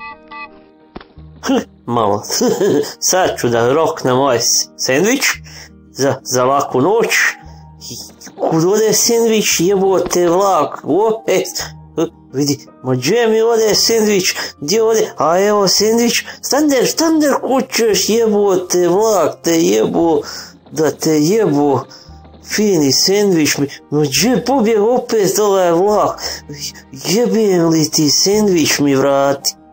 Malo, sad ću da roknem ovaj sendvič za laku noć. Kud ode sendvič, jebote vlak, vidi, ma gdje mi ode sendvič, gdje ode, a evo sendvič, stander kućeš, jebote vlak, te jebo, da te jebo, fini sendvič mi, no gdje pobjeg opet ovaj vlak, jebem li ti sendvič mi vrati.